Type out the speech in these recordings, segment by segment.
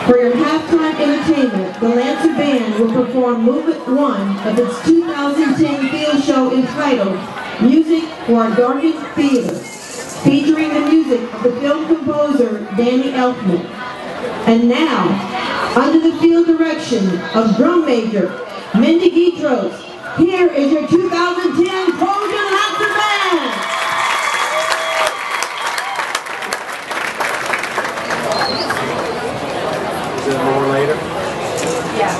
For your halftime entertainment, the Lancer Band will perform Movement 1 of its 2010 field show entitled Music for a Darkened Theater, featuring the music of the film composer Danny Elfman. And now, under the field direction of drum major Mindy Guitros, here is your 2010 Trojan Lancer Band! Is there more later? Yeah.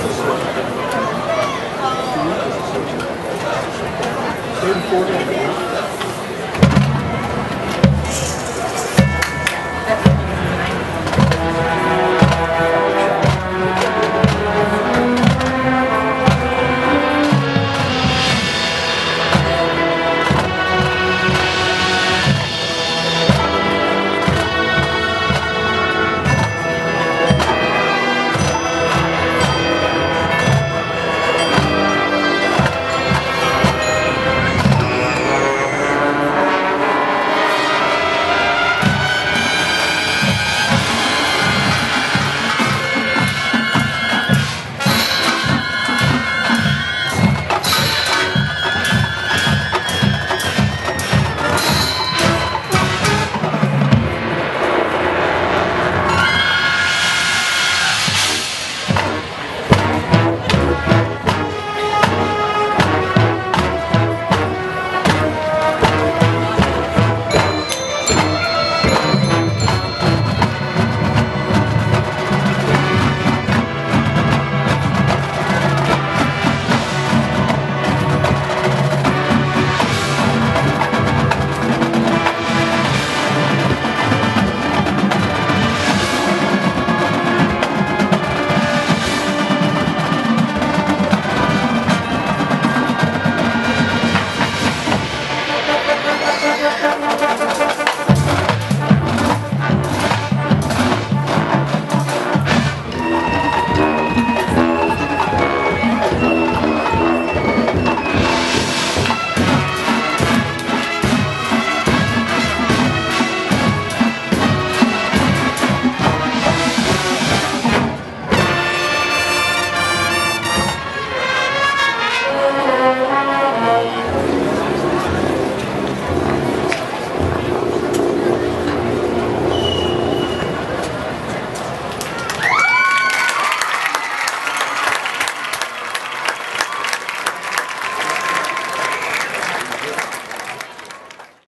Third and fourth.